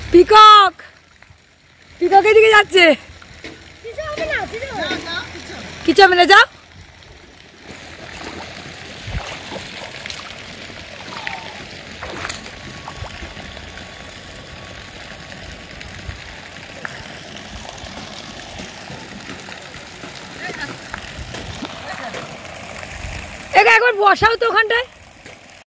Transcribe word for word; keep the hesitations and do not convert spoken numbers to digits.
Peacock peacock এদিকে যাচ্ছে, কিছু হবে না, যাও। একবার বসাও তো ওখানটায়।